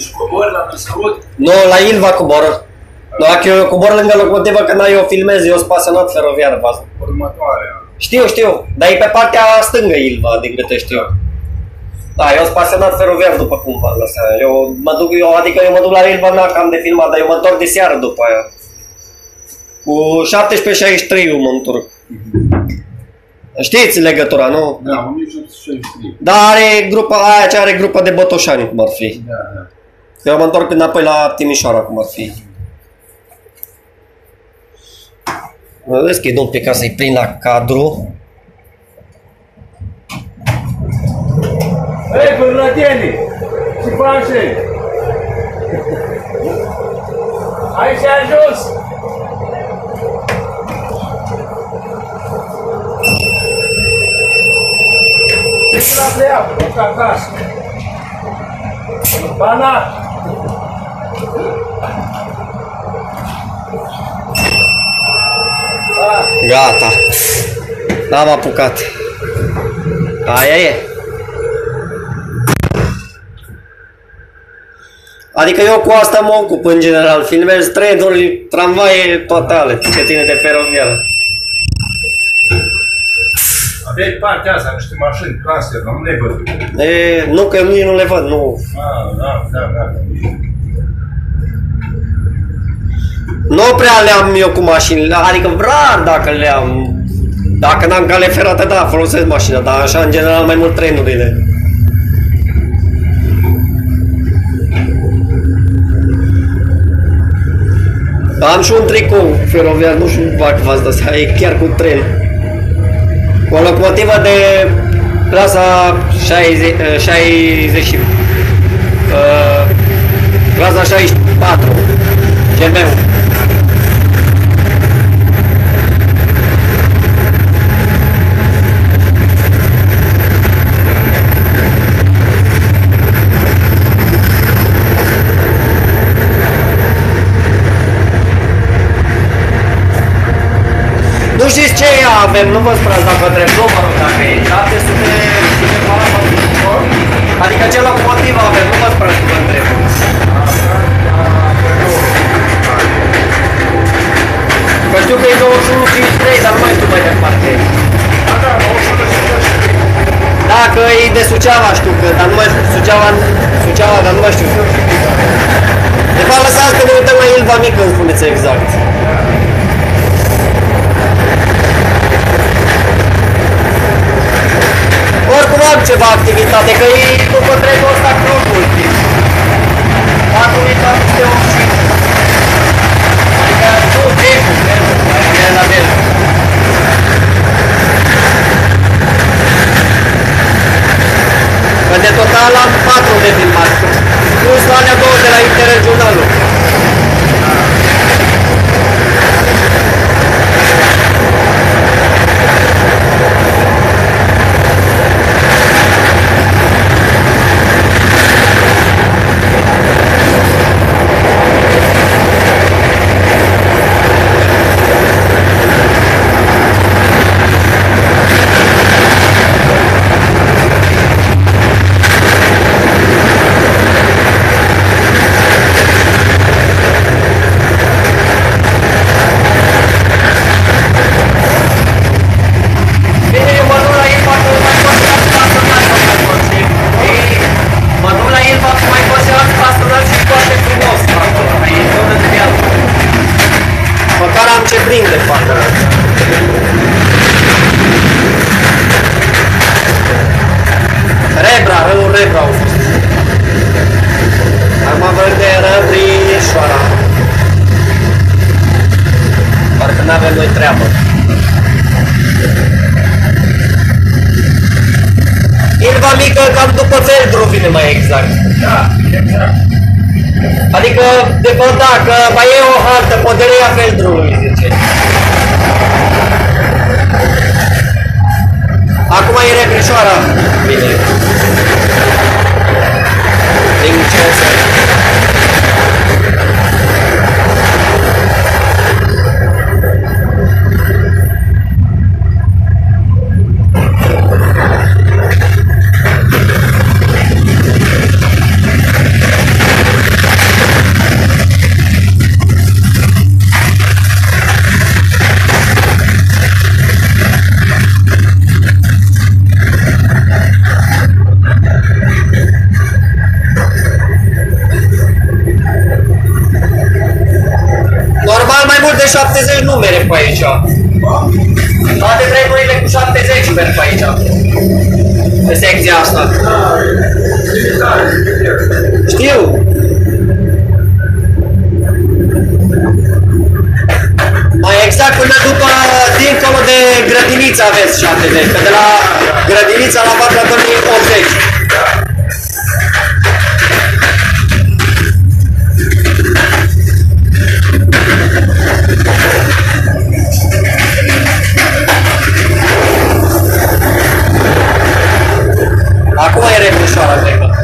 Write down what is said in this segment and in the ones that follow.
Și cobori la Năsărut? Nu, la Ilva coboră. Dacă eu cobor lângă locomotivă, când eu filmez, eu sunt pasionat feroviar. Următoarea. Știu, dar e pe partea stângă Ilva, din câte știu. Da, eu sunt pasionat feroviar, după cum v-am lăsat. Adică eu mă duc la Ilva, n-am cam de filmat, dar eu mă întorc de seară după aia. Cu 17:63 mă întorc. Știți legătura, nu? Da, 1763. Da, are grupa aia ce are grupa de botoșani, cum ar fi. Da, da. Eu mă întorc înapoi la Timișoara, cum ar fi. Mă deschid un pic ca să-i prind la cadru. Hei, bărlătenii! Ce faci? Aici ai ajuns! Deci la pleacă, duc acasă. Bana! Gata. N-am apucat. Aia e. Adică eu cu asta mă ocup în general. Filmez trenuri, tramvaie, toate ale ce ține de feroviară. Aveai partea asta, niște mașini clase, nu le văd. Nu, că nici nu le văd, nu. Da. Nu prea le-am eu cu mașinile, adică rar dacă le-am. Dacă n-am cale ferată, da, folosesc mașina, dar așa în general mai mult trenurile. Am și un tricou feroviar, nu știu dacă v-ați dat seama, e chiar cu tren. Cu o locomotivă de clasa 60, clasa 64, GB-ul. Nu știți ce avem, nu vă sperați dacă întreb numărul, dacă e 700 ceva, adică ce locomotivă avem, nu vă sperați că vă întreb. Că știu că e 2153, dar nu mai știu mai departe. Da, că e de Suceava știu că, dar nu mai știu, Suceava, dar nu mai știu. De fapt lăsați că ne uităm la Ilva Mică, îmi spuneți exact. Oricum am ceva activitate, că e după trenul ăsta crocul. Acum e cam de o și... Adică nu trenul, e la del. Că de total am 4 de filmat, plus alea 2 de la interregionalul. Adică, de fapt, da, că mai e o hartă, Podăria Feldrului, zice. Acum e Rebrișoara, bine. Din ce o să... aici. Toate treburile cu 70 merg pe aici. Pe secția asta. Știu. Mai exact până după, dincolo de grădinița aveți 70, că de la grădinița la Vatra Domnului 80. Acum e refușoara, cred că.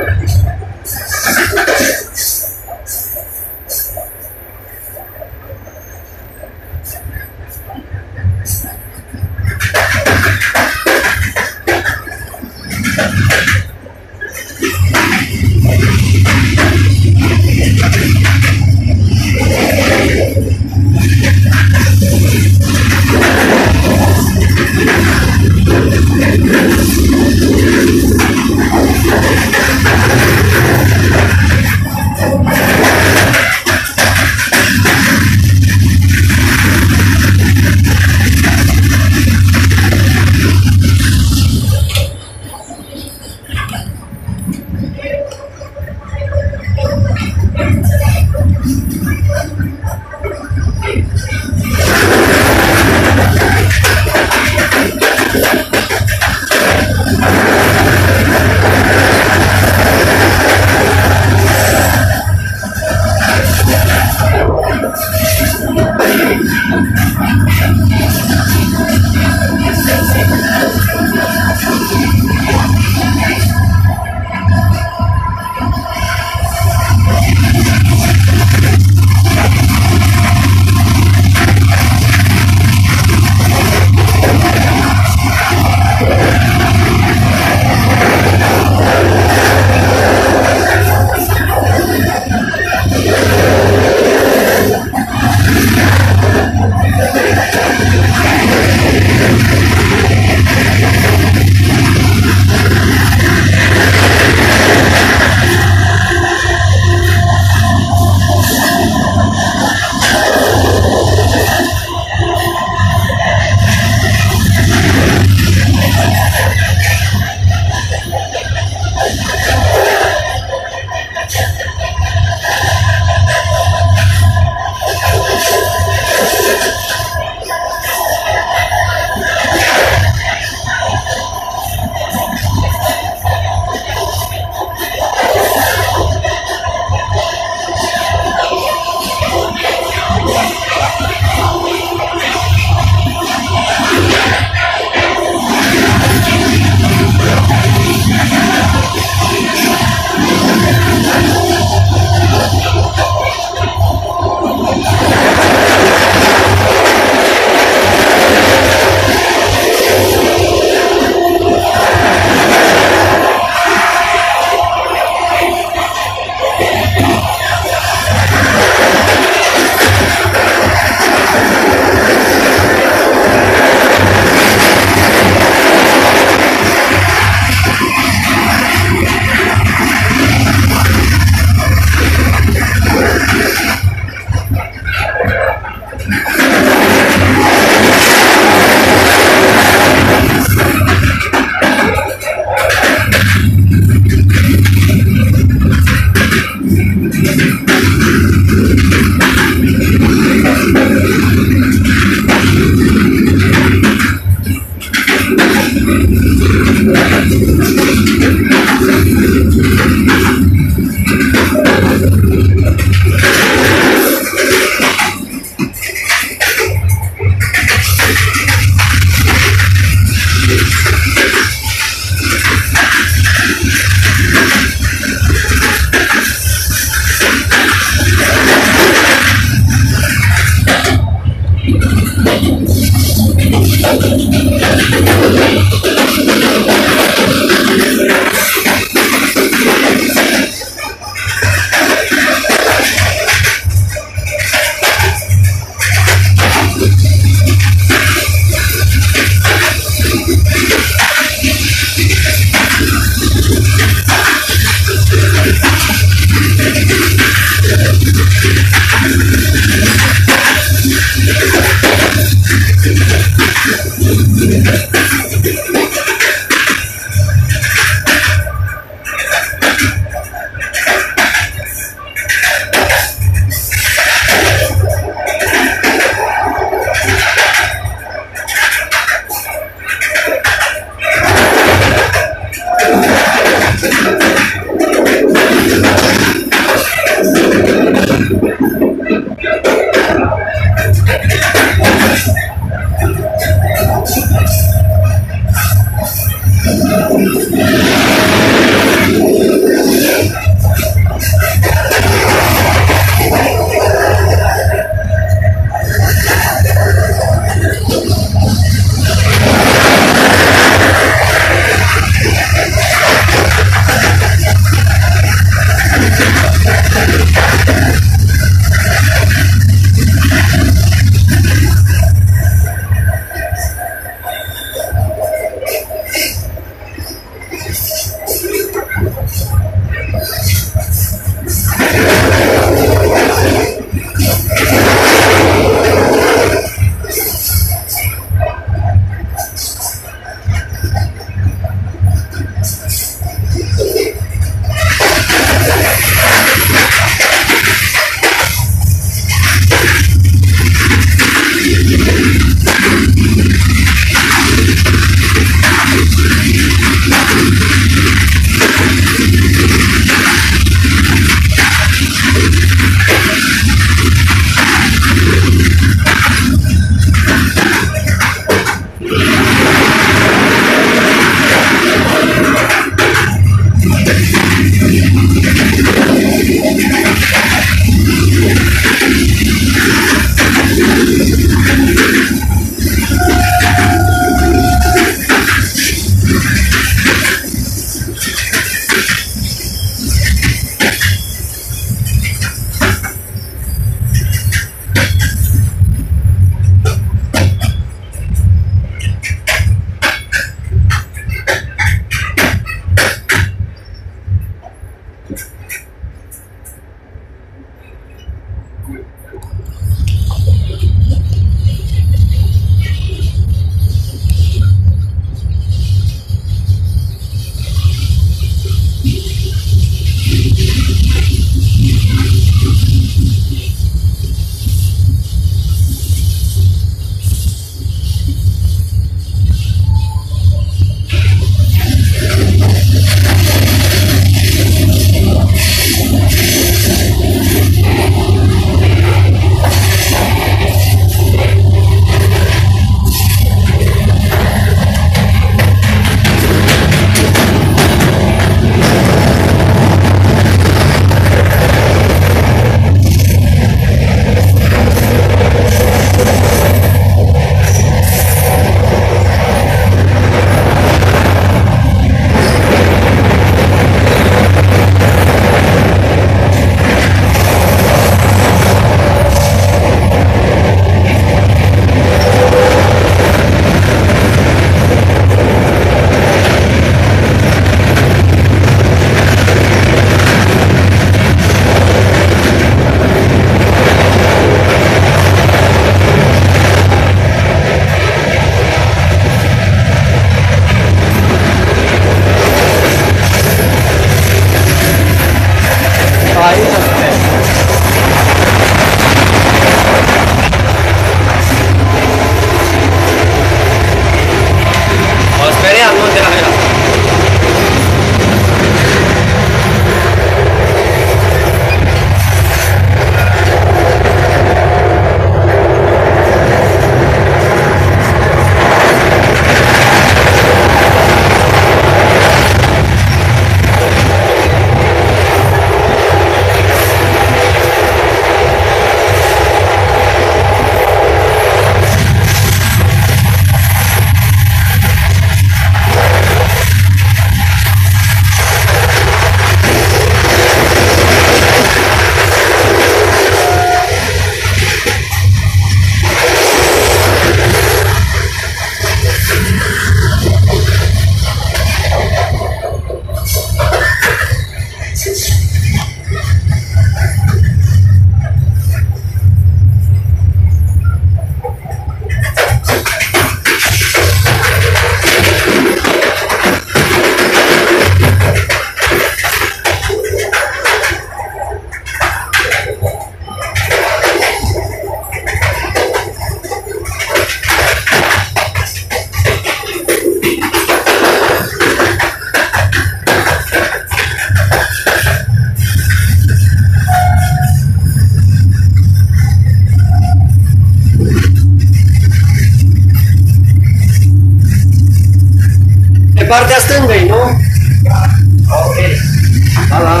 partea stângă, nu? Ok. Da.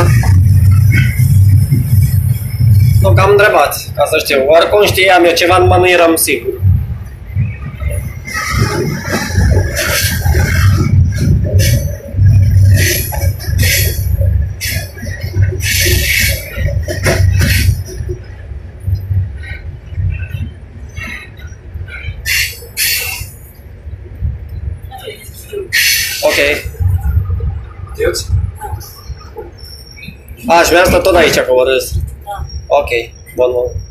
Nu, că am întrebat, ca să știu. Oricum știam eu ceva, numai nu eram sigur. Ok. Știuți? A, și mi-a stat tot aici, că o râs. Ok, bun.